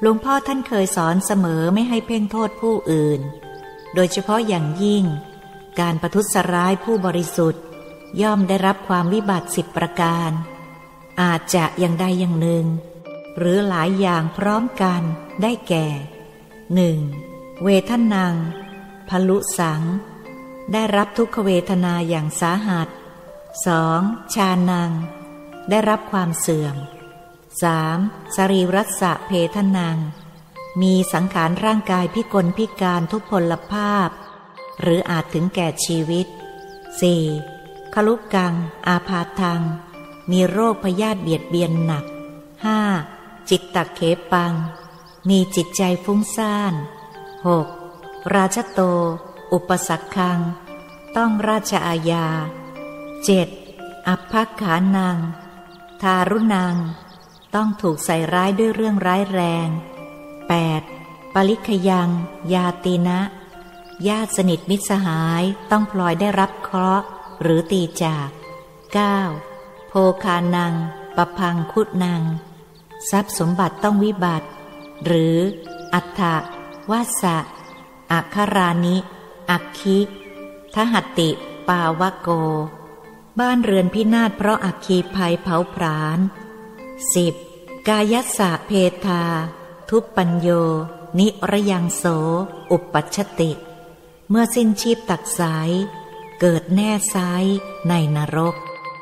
หลวงพ่อท่านเคยสอนเสมอไม่ให้เพ่งโทษผู้อื่นโดยเฉพาะอย่างยิ่งการประทุษร้ายผู้บริสุทธิ์ย่อมได้รับความวิบัติ10 ประการอาจจะอย่างใดอย่างหนึ่งหรือหลายอย่างพร้อมกันได้แก่ 1. เวทนังพลุสังได้รับทุกขเวทนาอย่างสาหัส 2. ฌานังได้รับความเสื่อม 3. สรีรัสสะเพทนังมีสังขารร่างกายพิกลพิการทุพพลภาพหรืออาจถึงแก่ชีวิต 4. คลุกังอาพาธังมีโรคพยาธิเบียดเบียนหนัก 5. จิตตเขปังมีจิตใจฟุ้งซ่าน 6. ราชโตอุปสักขังต้องราชอาญา 7. อัพพขานังทารุณังต้องถูกใส่ร้ายด้วยเรื่องร้ายแรง 8. ปลิคยังยาตีนะญาติสนิทมิตรสหายต้องพลอยได้รับเคราะห์หรือตีจาก 9. โภคานังปพังคุนังทรัพย์สมบัติต้องวิบัติหรืออัฏฐวาสะอัคคารานิอัคคิทหัตติปาวโกบ้านเรือนพินาศเพราะอัคคีภัยเผาผลาญ 10. กายัสสะเพทาทุปปัญโยนิรยังโสอุปปัชชติเมื่อสิ้นชีพตักไสเกิดแน่ไซในนรก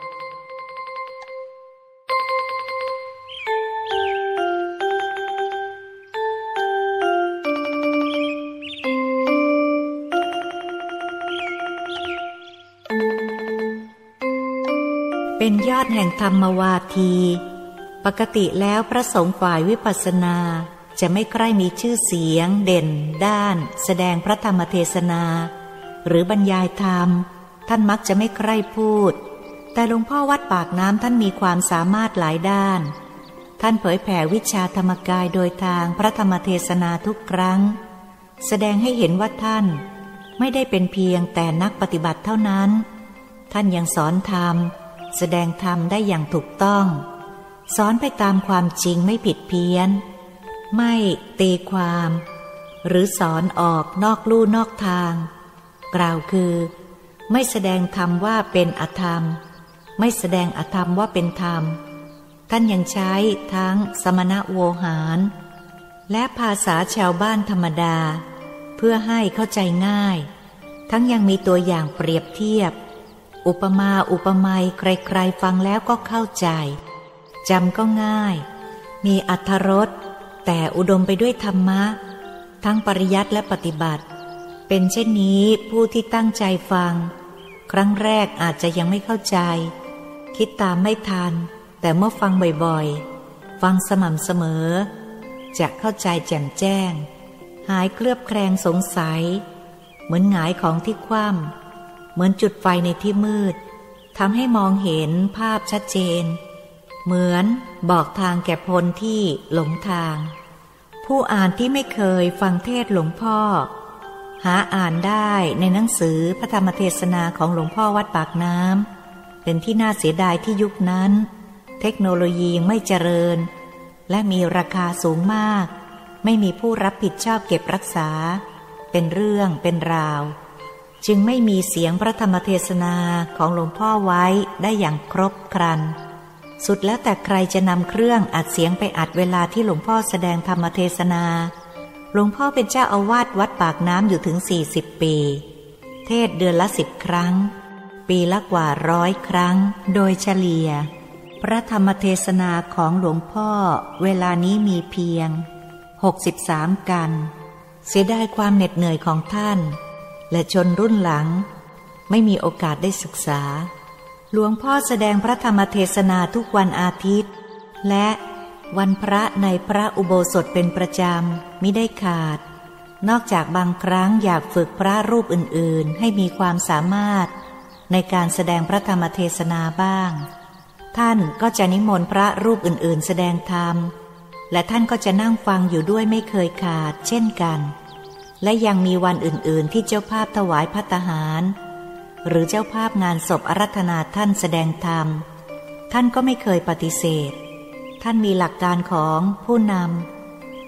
เป็นยอดแห่งธรรมวาทีปกติแล้วพระสงฆ์ฝ่ายวิปัสสนาจะไม่ใคร่มีชื่อเสียงเด่นด้านแสดงพระธรรมเทศนาหรือบรรยายธรรมท่านมักจะไม่ใคร่พูดแต่หลวงพ่อวัดปากน้ำท่านมีความสามารถหลายด้านท่านเผยแผ่วิชาธรรมกายโดยทางพระธรรมเทศนาทุกครั้งแสดงให้เห็นว่าท่านไม่ได้เป็นเพียงแต่นักปฏิบัติเท่านั้นท่านยังสอนธรรมแสดงธรรมได้อย่างถูกต้องสอนไปตามความจริงไม่ผิดเพี้ยนไม่ตีความหรือสอนออกนอกลู่นอกทางกล่าวคือไม่แสดงธรรมว่าเป็นอธรรมไม่แสดงอธรรมว่าเป็นธรรมท่านยังใช้ทั้งสมณโวหารและภาษาชาวบ้านธรรมดาเพื่อให้เข้าใจง่ายทั้งยังมีตัวอย่างเปรียบเทียบอุปมาอุปไมยใครๆฟังแล้วก็เข้าใจจำก็ง่ายมีอรรถรสแต่อุดมไปด้วยธรรมะทั้งปริยัติและปฏิบัติเป็นเช่นนี้ผู้ที่ตั้งใจฟังครั้งแรกอาจจะยังไม่เข้าใจคิดตามไม่ทันแต่เมื่อฟังบ่อยๆฟังสม่ำเสมอจะเข้าใจแจ่มแจ้งหายเคลือบแคลงสงสัยเหมือนหงายของที่คว่ำเหมือนจุดไฟในที่มืดทำให้มองเห็นภาพชัดเจนเหมือนบอกทางแก่คนที่หลงทางผู้อ่านที่ไม่เคยฟังเทศน์หลวงพ่อหาอ่านได้ในหนังสือพระธรรมเทศนาของหลวงพ่อวัดปากน้ำเป็นที่น่าเสียดายที่ยุคนั้นเทคโนโลยียังไม่เจริญและมีราคาสูงมากไม่มีผู้รับผิดชอบเก็บรักษาเป็นเรื่องเป็นราวจึงไม่มีเสียงพระธรรมเทศนาของหลวงพ่อไว้ได้อย่างครบครันสุดแล้วแต่ใครจะนำเครื่องอัดเสียงไปอัดเวลาที่หลวงพ่อแสดงธรรมเทศนาหลวงพ่อเป็นเจ้าอาวาสวัดปากน้ำอยู่ถึง40 ปีเทศเดือนละ10 ครั้งปีละกว่า100 ครั้งโดยเฉลี่ยพระธรรมเทศนาของหลวงพ่อเวลานี้มีเพียง63 กันเสียดายความเหน็ดเหนื่อยของท่านและชนรุ่นหลังไม่มีโอกาสได้ศึกษาหลวงพ่อแสดงพระธรรมเทศนาทุกวันอาทิตย์และวันพระในพระอุโบสถเป็นประจำมิได้ขาดนอกจากบางครั้งอยากฝึกพระรูปอื่นๆให้มีความสามารถในการแสดงพระธรรมเทศนาบ้างท่านก็จะนิมนต์พระรูปอื่นๆแสดงธรรมและท่านก็จะนั่งฟังอยู่ด้วยไม่เคยขาดเช่นกันและยังมีวันอื่นๆที่เจ้าภาพถวายภัตตาหารหรือเจ้าภาพงานศพอาราธนาท่านแสดงธรรมท่านก็ไม่เคยปฏิเสธท่านมีหลักการของผู้นำ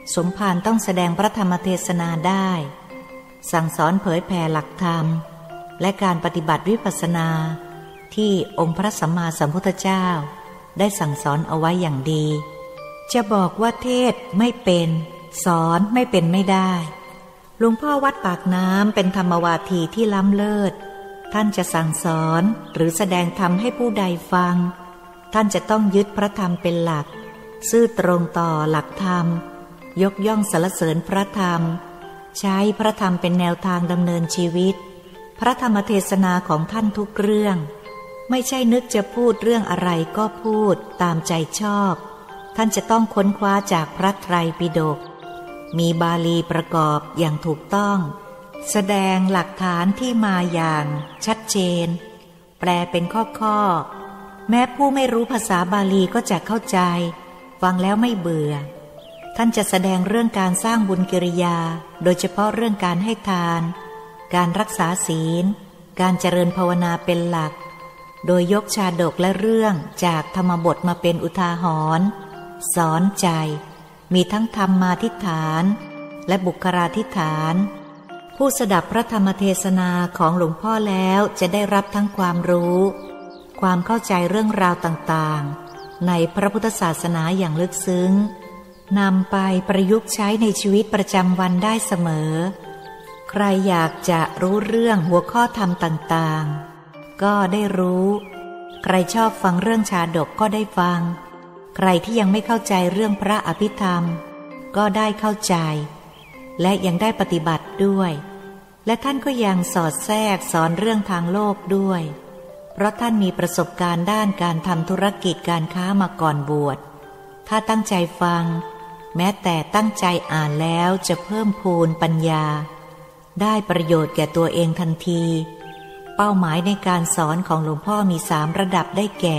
สมภารต้องแสดงพระธรรมเทศนาได้สั่งสอนเผยแผ่หลักธรรมและการปฏิบัติวิปัสสนาที่องค์พระสัมมาสัมพุทธเจ้าได้สั่งสอนเอาไว้อย่างดีจะบอกว่าเทศไม่เป็นสอนไม่เป็นไม่ได้หลวงพ่อวัดปากน้ำเป็นธรรมวาทีที่ล้ำเลิศท่านจะสั่งสอนหรือแสดงธรรมให้ผู้ใดฟังท่านจะต้องยึดพระธรรมเป็นหลักซื่อตรงต่อหลักธรรมยกย่องสรรเสริญพระธรรมใช้พระธรรมเป็นแนวทางดำเนินชีวิตพระธรรมเทศนาของท่านทุกเรื่องไม่ใช่นึกจะพูดเรื่องอะไรก็พูดตามใจชอบท่านจะต้องค้นคว้าจากพระไตรปิฎกมีบาลีประกอบอย่างถูกต้องแสดงหลักฐานที่มาอย่างชัดเจนแปลเป็นข้อๆแม้ผู้ไม่รู้ภาษาบาลีก็จะเข้าใจฟังแล้วไม่เบื่อท่านจะแสดงเรื่องการสร้างบุญกิริยาโดยเฉพาะเรื่องการให้ทานการรักษาศีลการเจริญภาวนาเป็นหลักโดยยกชาดกและเรื่องจากธรรมบทมาเป็นอุทาหรณ์สอนใจมีทั้งธรรมาธิฐานและบุคลาธิฐานผู้สดับพระธรรมเทศนาของหลวงพ่อแล้วจะได้รับทั้งความรู้ความเข้าใจเรื่องราวต่างๆในพระพุทธศาสนาอย่างลึกซึ้งนำไปประยุกต์ใช้ในชีวิตประจำวันได้เสมอใครอยากจะรู้เรื่องหัวข้อธรรมต่างๆก็ได้รู้ใครชอบฟังเรื่องชาดกก็ได้ฟังใครที่ยังไม่เข้าใจเรื่องพระอภิธรรมก็ได้เข้าใจและยังได้ปฏิบัติด้วยและท่านก็ยังสอดแทรกสอนเรื่องทางโลกด้วยเพราะท่านมีประสบการณ์ด้านการทำธุรกิจการค้ามาก่อนบวชถ้าตั้งใจฟังแม้แต่ตั้งใจอ่านแล้วจะเพิ่มพูนปัญญาได้ประโยชน์แก่ตัวเองทันทีเป้าหมายในการสอนของหลวงพ่อมี3ระดับได้แก่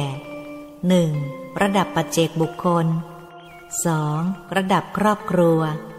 1. ระดับปัจเจกบุคคล 2. ระดับครอบครัว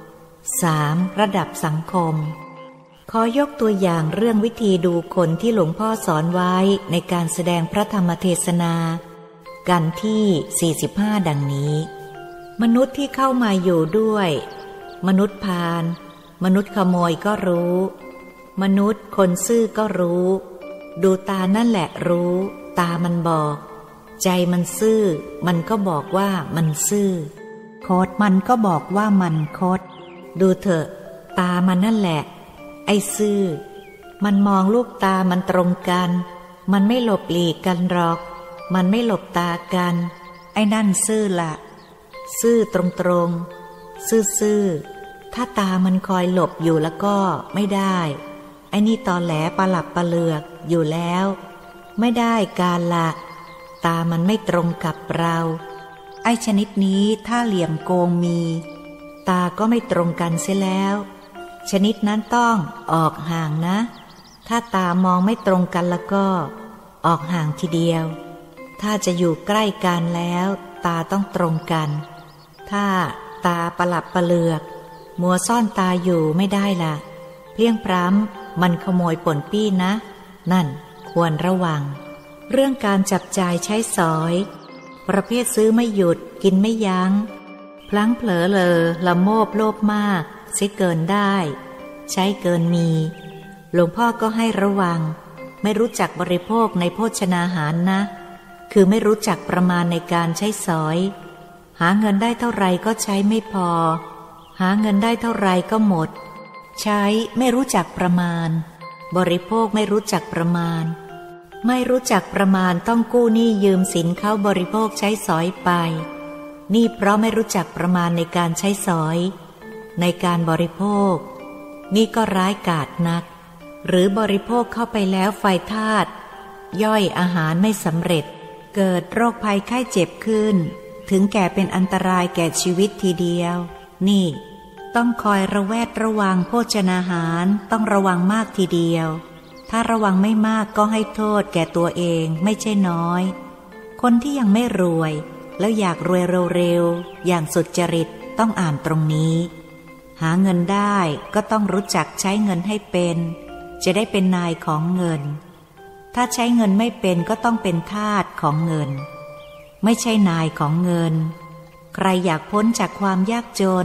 3. ระดับสังคมขอยกตัวอย่างเรื่องวิธีดูคนที่หลวงพ่อสอนไว้ในการแสดงพระธรรมเทศนากันที่45ดังนี้มนุษย์ที่เข้ามาอยู่ด้วยมนุษย์พาลมนุษย์ขโมยก็รู้มนุษย์คนซื่อก็รู้ดูตานั่นแหละรู้ตามันบอกใจมันซื่อมันก็บอกว่ามันซื่อคดมันก็บอกว่ามันคดดูเถอะตามันนั่นแหละไอ้ซื่อมันมองลูกตามันตรงกันมันไม่หลบหลีกกันหรอกมันไม่หลบตากันไอ้นั่นซื่อละซื่อตรงซื่อถ้าตามันคอยหลบอยู่แล้วก็ไม่ได้ไอ้นี่ตอแหลปลับปะเลือกอยู่แล้วไม่ได้การละตามันไม่ตรงกับเราไอ้ชนิดนี้ถ้าเหลี่ยมโกงมีตาก็ไม่ตรงกันเสียแล้วชนิดนั้นต้องออกห่างนะถ้าตามองไม่ตรงกันแล้วก็ออกห่างทีเดียวถ้าจะอยู่ใกล้กันแล้วตาต้องตรงกันถ้าตาปลับปะเลือกมัวซ่อนตาอยู่ไม่ได้ล่ะเพียงพร้ำมันขโมยป่นปี้นะนั่นควรระวังเรื่องการจับจ่ายใช้สอยประเภทซื้อไม่หยุดกินไม่ยั้งพลั้งเผลอเลอละโมบโลภมากเสียเกินได้ใช้เกินมีหลวงพ่อก็ให้ระวังไม่รู้จักบริโภคในโภชนาหารนะคือไม่รู้จักประมาณในการใช้สอยหาเงินได้เท่าไรก็ใช้ไม่พอหาเงินได้เท่าไรก็หมดใช้ไม่รู้จักประมาณบริโภคไม่รู้จักประมาณไม่รู้จักประมาณต้องกู้หนี้ยืมสินเข้าบริโภคใช้สอยไปนี่เพราะไม่รู้จักประมาณในการใช้สอยในการบริโภคนี่ก็ร้ายกาจนักหรือบริโภคเข้าไปแล้วไฟธาตุย่อยอาหารไม่สำเร็จเกิดโรคภัยไข้เจ็บขึ้นถึงแก่เป็นอันตรายแก่ชีวิตทีเดียวนี่ต้องคอยระแวดระวังโภชนาหารต้องระวังมากทีเดียวถ้าระวังไม่มากก็ให้โทษแก่ตัวเองไม่ใช่น้อยคนที่ยังไม่รวยแล้วอยากรวยเร็วๆอย่างสุจริตต้องอ่านตรงนี้หาเงินได้ก็ต้องรู้จักใช้เงินให้เป็นจะได้เป็นนายของเงินถ้าใช้เงินไม่เป็นก็ต้องเป็นทาสของเงินไม่ใช่นายของเงินใครอยากพ้นจากความยากจน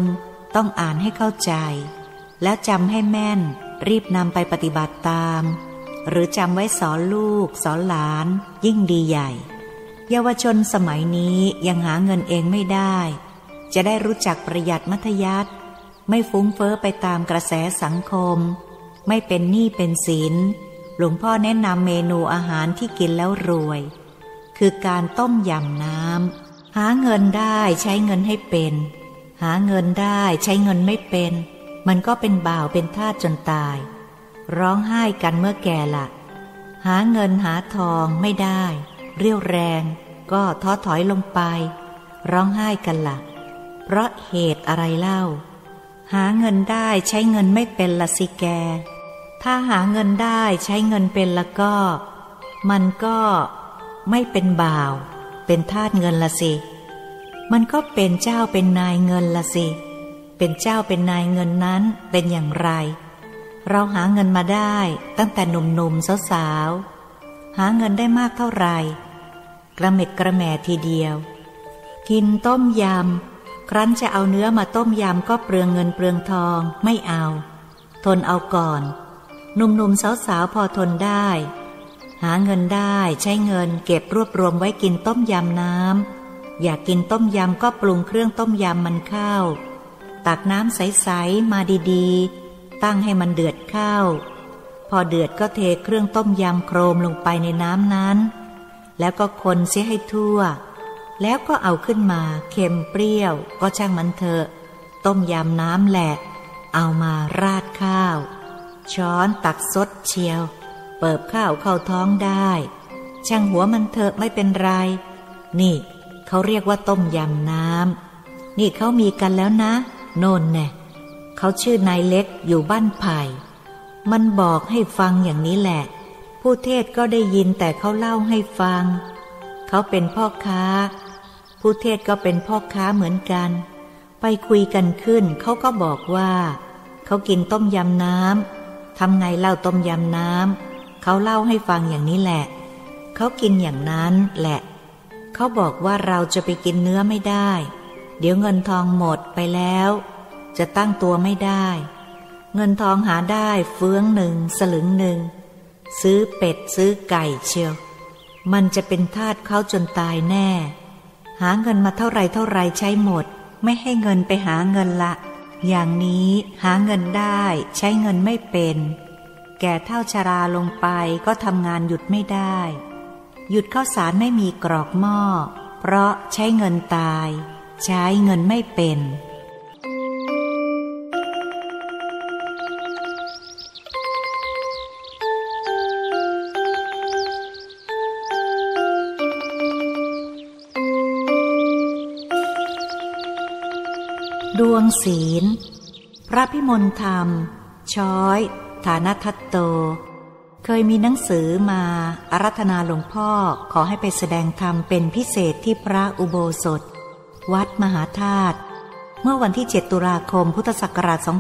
ต้องอ่านให้เข้าใจแล้วจำให้แม่นรีบนำไปปฏิบัติตามหรือจำไว้สอนลูกสอนหลานยิ่งดีใหญ่เยาวชนสมัยนี้ยังหาเงินเองไม่ได้จะได้รู้จักประหยัดมัธยัสถ์ไม่ฟุ้งเฟ้อไปตามกระแสสังคมไม่เป็นหนี้เป็นสินหลวงพ่อแนะนำเมนูอาหารที่กินแล้วรวยคือการต้มยำน้ำหาเงินได้ใช้เงินให้เป็นหาเงินได้ใช้เงินไม่เป็นมันก็เป็นบ่าวเป็นทาสจนตายร้องไห้กันเมื่อแก่ละหาเงินหาทองไม่ได้เรี่ยวแรงก็ท้อถอยลงไปร้องไห้กันละเพราะเหตุอะไรเล่าหาเงินได้ใช้เงินไม่เป็นละสิแกถ้าหาเงินได้ใช้เงินเป็นแล้วก็มันก็ไม่เป็นบ่าวเป็นทาสเงินละสิมันก็เป็นเจ้าเป็นนายเงินละสิเป็นเจ้าเป็นนายเงินนั้นเป็นอย่างไรเราหาเงินมาได้ตั้งแต่หนุ่มๆสาวๆหาเงินได้มากเท่าไหร่กระเม็ดกระแหม่ทีเดียวกินต้มยำครั้นจะเอาเนื้อมาต้มยำก็เปลืองเงินเปลืองทองไม่เอาทนเอาก่อนหนุ่มๆสาวๆพอทนได้หาเงินได้ใช้เงินเก็บรวบรวมไว้กินต้มยำน้ำอยากกินต้มยำก็ปรุงเครื่องต้มยำมันเข้าตักน้ำใสๆมาดีๆตั้งให้มันเดือดเข้าพอเดือดก็เทเครื่องต้มยำโครมลงไปในน้ำนั้นแล้วก็คนเสียให้ทั่วแล้วก็เอาขึ้นมาเค็มเปรี้ยวก็ช่างมันเถอะต้มยำน้ำแหละเอามาราดข้าวช้อนตักซดเชียวเปิบข้าวเข้าท้องได้ช่างหัวมันเถอะไม่เป็นไรนี่เขาเรียกว่าต้มยำน้ำนี่เขามีกันแล้วนะโน่นแน่เขาชื่อนายเล็กอยู่บ้านไผ่มันบอกให้ฟังอย่างนี้แหละผู้เทศก็ได้ยินแต่เขาเล่าให้ฟังเขาเป็นพ่อค้าผู้เทศก็เป็นพ่อค้าเหมือนกันไปคุยกันขึ้นเขาก็บอกว่าเขากินต้มยำน้ำทำไงเล่าต้มยำน้ำเขาเล่าให้ฟังอย่างนี้แหละเขากินอย่างนั้นแหละเขาบอกว่าเราจะไปกินเนื้อไม่ได้เดี๋ยวเงินทองหมดไปแล้วจะตั้งตัวไม่ได้เงินทองหาได้เฟื้องหนึ่งสลึงหนึ่งซื้อเป็ดซื้อไก่เชียวมันจะเป็นทาสเขาจนตายแน่หาเงินมาเท่าไรใช้หมดไม่ให้เงินไปหาเงินละอย่างนี้หาเงินได้ใช้เงินไม่เป็นแก่เท่าชราลงไปก็ทำงานหยุดไม่ได้หยุดข้าวสารไม่มีกรอกหม้อเพราะใช้เงินตายใช้เงินไม่เป็นดวงศีลพระพิมลธรรมช้อยฐานทัตโตเคยมีหนังสือมาอาราธนาหลวงพ่อขอให้ไปแสดงธรรมเป็นพิเศษที่พระอุโบสถวัดมหาธาตุเมื่อวันที่7 ตุลาคมพุทธศักราช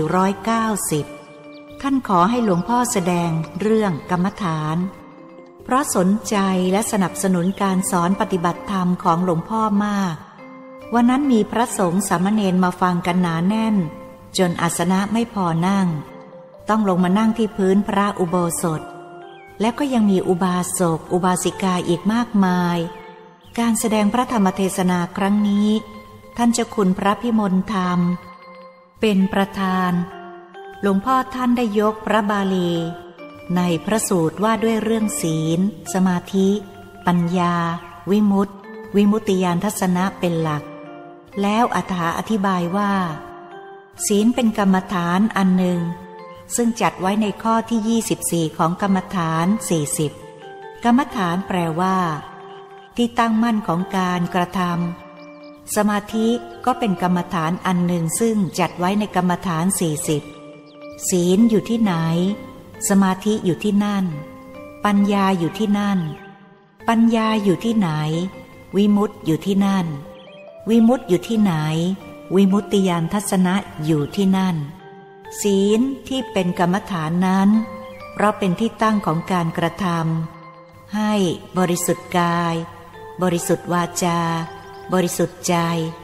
2490ท่านขอให้หลวงพ่อแสดงเรื่องกรรมฐานเพราะสนใจและสนับสนุนการสอนปฏิบัติธรรมของหลวงพ่อมากวันนั้นมีพระสงฆ์สามเณรมาฟังกันหนาแน่นจนอาสนะไม่พอนั่งต้องลงมานั่งที่พื้นพระอุโบสถและก็ยังมีอุบาสกอุบาสิกาอีกมากมายการแสดงพระธรรมเทศนาครั้งนี้ท่านเจ้าคุณพระพิมลธรรมเป็นประธานหลวงพ่อท่านได้ยกพระบาลีในพระสูตรว่าด้วยเรื่องศีลสมาธิปัญญาวิมุตติวิมุตติญาณทัศนะเป็นหลักแล้วอธิบายว่าศีลเป็นกรรมฐานอันหนึ่งซึ่งจัดไว้ในข้อที่24ของกรรมฐาน40กรรมฐานแปลว่าที่ตั้งมั่นของการกระทำสมาธิก็เป็นกรรมฐานอันหนึ่งซึ่งจัดไว้ในกรรมฐาน40ศีลอยู่ที่ไหนสมาธิอยู่ที่นั่นปัญญาอยู่ที่นั่นปัญญาอยู่ที่ไหนวิมุตติอยู่ที่นั่นวิมุตติอยู่ที่ไหนวิมุตติญาณทัศนะอยู่ที่นั่นศีลที่เป็นกรรมฐานนั้นเพราะเป็นที่ตั้งของการกระทำให้บริสุทธิ์กายบริสุทธิ์วาจาบริสุทธิ์ใจ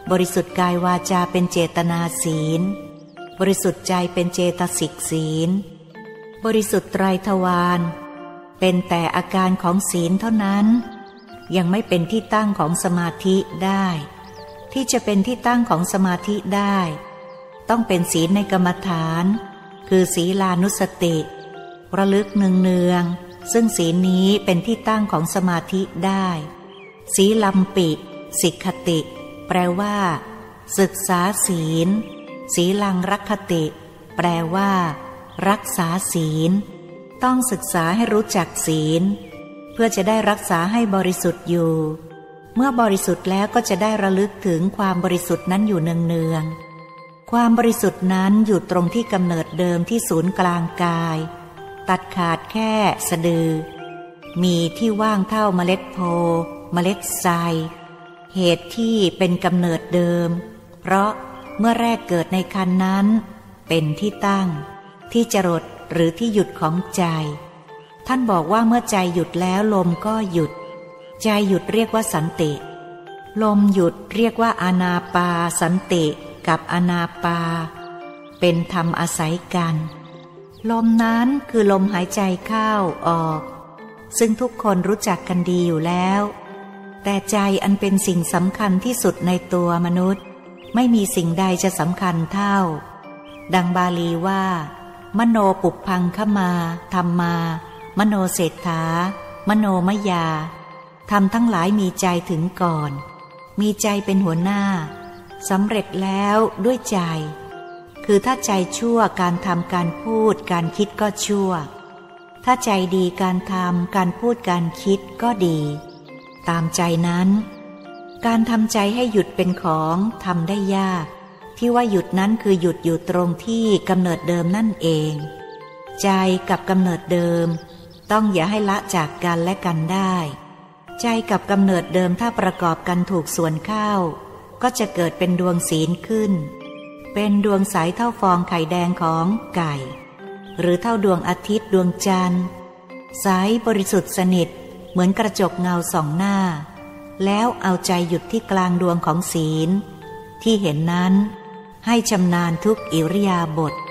บริสุทธิ์กายวาจาเป็นเจตนาศีลบริสุทธิ์ใจเป็นเจตสิกศีลบริสุทธิ์ไตรทวารเป็นแต่อาการของศีลเท่านั้นยังไม่เป็นที่ตั้งของสมาธิได้ที่จะเป็นที่ตั้งของสมาธิได้ต้องเป็นศีลในกรรมฐานคือศีลานุสติระลึกเนืองๆซึ่งศีลนี้เป็นที่ตั้งของสมาธิได้ศีลัมปิสิกขติแปลว่าศึกษาศีลศีลังรักขติแปลว่ารักษาศีลต้องศึกษาให้รู้จักศีลเพื่อจะได้รักษาให้บริสุทธิ์อยู่เมื่อบริสุทธิ์แล้วก็จะได้ระลึกถึงความบริสุทธิ์นั้นอยู่เนืองๆความบริสุทธิ์นั้นอยู่ตรงที่กำเนิดเดิมที่ศูนย์กลางกายตัดขาดแค่สะดือมีที่ว่างเท่าเมล็ดโพเมล็ดทรายเหตุที่เป็นกำเนิดเดิมเพราะเมื่อแรกเกิดในครรภ์นั้นเป็นที่ตั้งที่จรดหรือที่หยุดของใจท่านบอกว่าเมื่อใจหยุดแล้วลมก็หยุดใจหยุดเรียกว่าสันติลมหยุดเรียกว่าอานาปาสันติกับอานาปาเป็นธรรมอาศัยกันลมนั้นคือลมหายใจเข้าออกซึ่งทุกคนรู้จักกันดีอยู่แล้วแต่ใจอันเป็นสิ่งสำคัญที่สุดในตัวมนุษย์ไม่มีสิ่งใดจะสำคัญเท่าดังบาลีว่ามโนปุพพังคมาธัมมามโนเศรษฐามโนมยาธรรมทั้งหลายมีใจถึงก่อนมีใจเป็นหัวหน้าสำเร็จแล้วด้วยใจคือถ้าใจชั่วการทำการพูดการคิดก็ชั่วถ้าใจดีการทำการพูดการคิดก็ดีตามใจนั้นการทำใจให้หยุดเป็นของทำได้ยากที่ว่าหยุดนั้นคือหยุดอยู่ตรงที่กำเนิดเดิมนั่นเองใจกับกำเนิดเดิมต้องอย่าให้ละจากกันและกันได้ใจกับกำเนิดเดิมถ้าประกอบกันถูกส่วนเข้าก็จะเกิดเป็นดวงศีลขึ้นเป็นดวงใสเท่าฟองไข่แดงของไก่หรือเท่าดวงอาทิตย์ดวงจันทร์ใสบริสุทธิ์สนิทเหมือนกระจกเงาส่องหน้าแล้วเอาใจหยุดที่กลางดวงของศีลที่เห็นนั้นให้ชำนาญทุกอิริยาบถ